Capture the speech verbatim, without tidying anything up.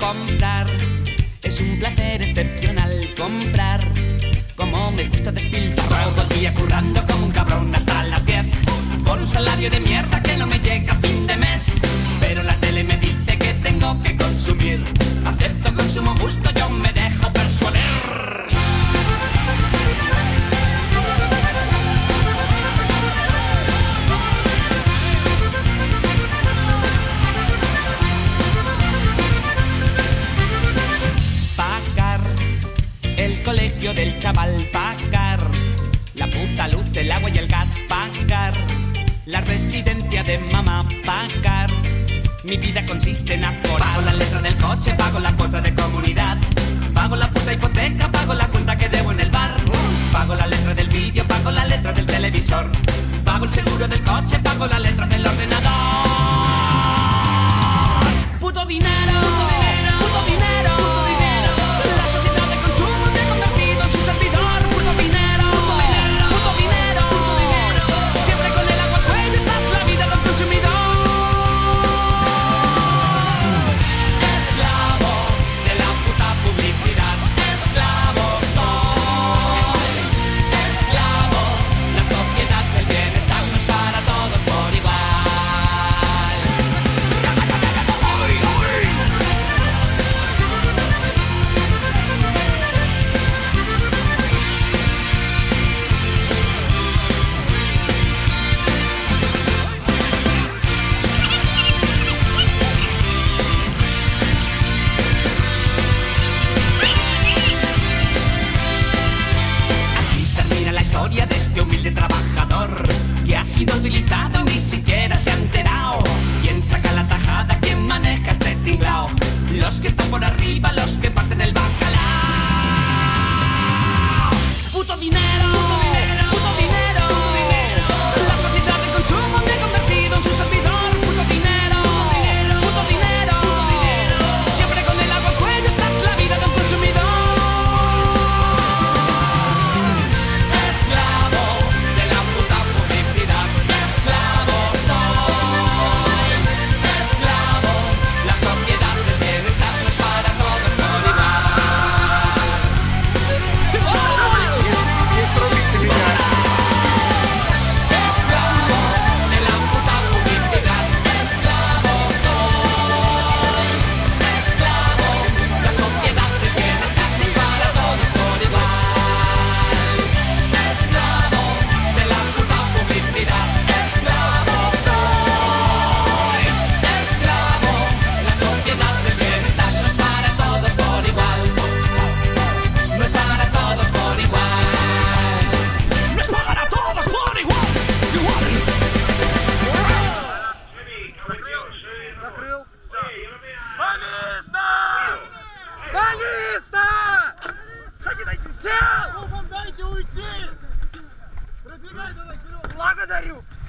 comprar. Es un placer excepcional comprar. Como me gusta despilfarrar todo el día currando como un cabrón hasta las diez por un salario de mierda que no me llega a fin de mes. Pero la tele me dice que tengo que consumir. Acepto consumo gusto, yo me dejo persuadir. El colegio del chaval, pagar la puta luz, el agua y el gas, pagar la residencia de mamá, pagar. Mi vida consiste en aforar. Pago la letra del coche, pago la cuota de comunidad, pago la puta hipoteca, pago la cuenta que debo en el bar, pago la letra del vídeo, pago la letra del televisor, pago el seguro del coche, pago la letra del ordenador. Puto dinero, puto dinero, puto dinero. De este humilde trabajador que ha sido utilizado, ni siquiera se ha enterado. ¿Quién saca la tajada? ¿Quién maneja este tinglao? Los que están por arriba, los que parten el bacalao. Puto dinero, puto dinero, puto dinero, puto dinero. La sociedad de consumo me ha convertido en su servidor. Puto dinero, puto dinero, puto dinero, puto dinero. Siempre con el agua al cuello, esta es la vida de un consumidor. Благодарю!